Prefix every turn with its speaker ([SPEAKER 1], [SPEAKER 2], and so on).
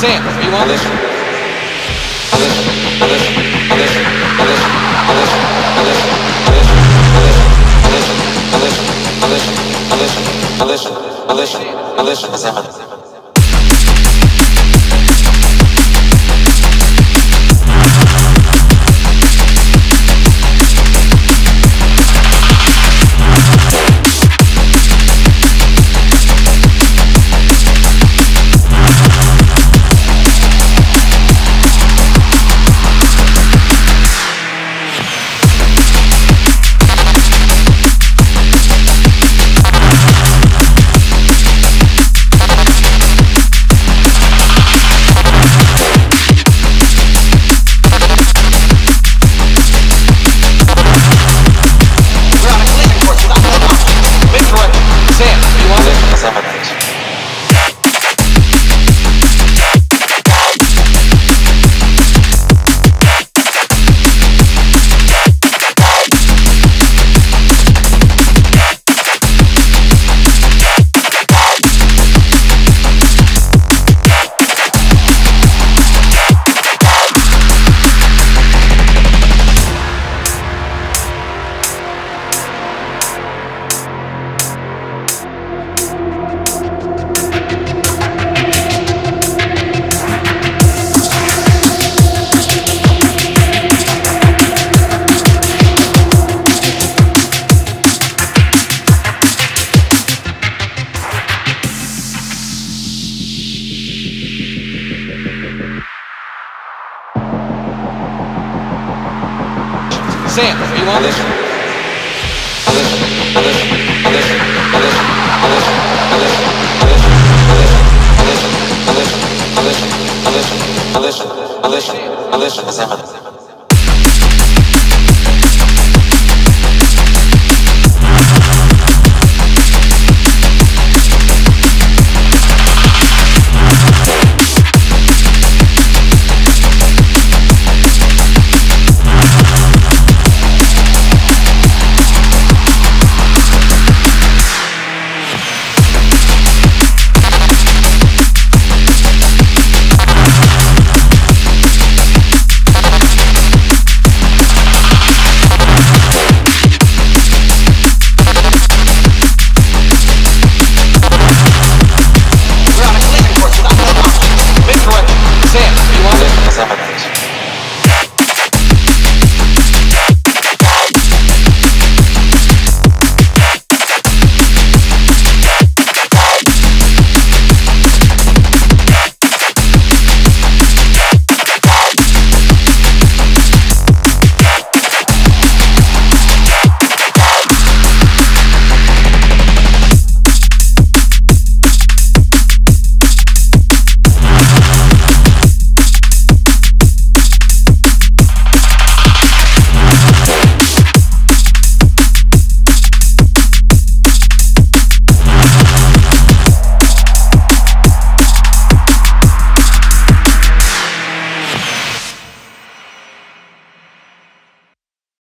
[SPEAKER 1] Sam, are you on? Listen. I listen. I listen. I listen. I listen. I listen. I listen. I listen. I listen. I listen. I listen. I listen. I listen. I listen. I listen. I listen. Sam, are you on? Listen. I listen. I listen. I listen. I listen. I listen. I listen. I listen. I listen. I listen. I listen. I listen. I listen. I listen. I listen. I listen.